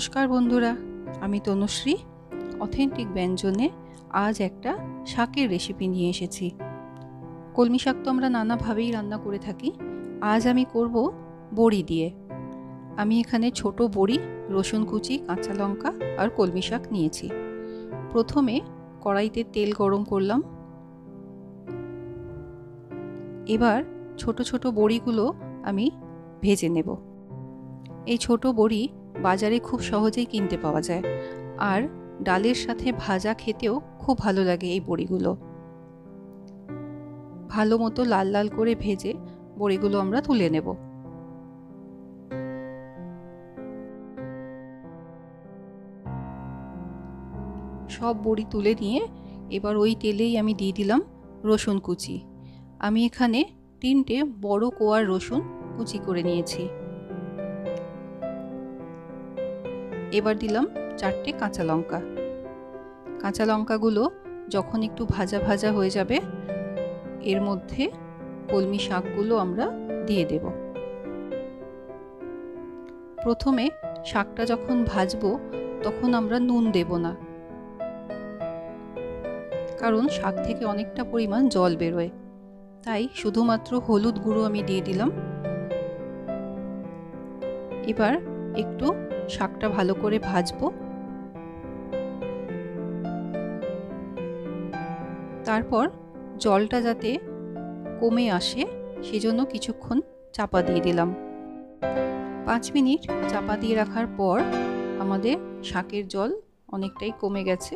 নমস্কার বন্ধুরা, আমি তনুশ্রী অথেন্টিক ব্যঞ্জনে আজ একটা শাকের রেসিপি নিয়ে এসেছি। কলমি শাক তো আমরা নানাভাবেই রান্না করে থাকি। আজ আমি করব বড়ি দিয়ে। আমি এখানে ছোট বড়ি, রসুন কুচি, কাঁচা লঙ্কা আর কলমি শাক নিয়েছি। প্রথমে কড়াইতে তেল গরম করলাম। এবার ছোট ছোট বড়িগুলো আমি ভেজে নেব। এই ছোট বড়ি বাজারে খুব সহজেই কিনতে পাওয়া যায়, আর ডালের সাথে ভাজা খেতেও খুব ভালো লাগে। এই বড়িগুলো ভালো মতো লাল লাল করে ভেজে বড়িগুলো আমরা তুলে নেব। সব বড়ি তুলে নিয়ে এবার ওই তেলেই আমি দিয়ে দিলাম রসুন কুচি। আমি এখানে 3টে বড় কোয়ার রসুন কুচি করে নিয়েছি। এবার দিলাম 4টে কাঁচা লঙ্কা। কাঁচা লঙ্কাগুলো যখন একটু ভাজা ভাজা হয়ে যাবে, এর মধ্যে কলমি শাকগুলো আমরা দিয়ে দেব। প্রথমে শাকটা যখন ভাজবো তখন আমরা নুন দেব না, কারণ শাক থেকে অনেকটা পরিমাণ জল বেরোয়। তাই শুধুমাত্র হলুদ গুঁড়ো আমি দিয়ে দিলাম। এবার একটু শাকটা ভালো করে ভাজবো। তারপর জলটা যাতে কমে আসে সেজন্য কিছুক্ষণ চাপা দিয়ে দিলাম। 5 মিনিট চাপা দিয়ে রাখার পর আমাদের শাকের জল অনেকটাই কমে গেছে।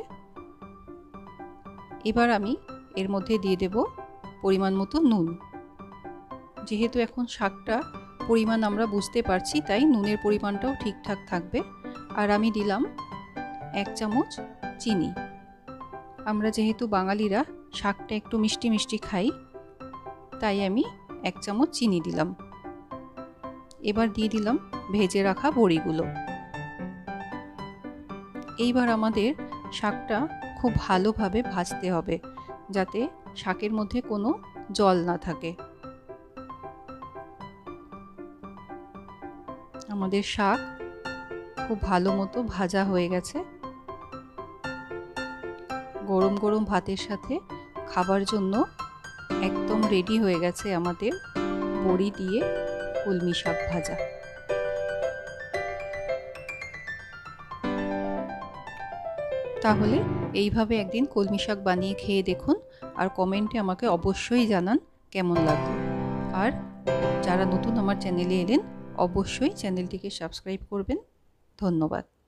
এবার আমি এর মধ্যে দিয়ে দেব পরিমাণ মতো নুন। যেহেতু এখন শাকটা পরিমাণ আমরা বুঝতে পারছি, তাই নুনের পরিমাণটাও ঠিকঠাক থাকবে। আর আমি দিলাম 1 চামচ চিনি। আমরা যেহেতু বাঙালিরা শাকটা একটু মিষ্টি মিষ্টি খাই, তাই আমি 1 চামচ চিনি দিলাম। এবার দিয়ে দিলাম ভেজে রাখা বড়িগুলো। এইবার আমাদের শাকটা খুব ভালোভাবে ভাজতে হবে, যাতে শাকের মধ্যে কোনো জল না থাকে। আমাদের শাক খুব ভালো মতো ভাজা হয়ে গেছে। গরম গরম ভাতের সাথে খাবার জন্য একদম রেডি হয়ে গেছে আমাদের বড়ি দিয়ে কলমি শাক ভাজা। তাহলে এইভাবে একদিন কলমি শাক বানিয়ে খেয়ে দেখুন, আর কমেন্টে আমাকে অবশ্যই জানান কেমন লাগলো। আর যারা নতুন আমার চ্যানেলে এলেন, অবশ্যই চ্যানেলটিকে সাবস্ক্রাইব করবেন। ধন্যবাদ।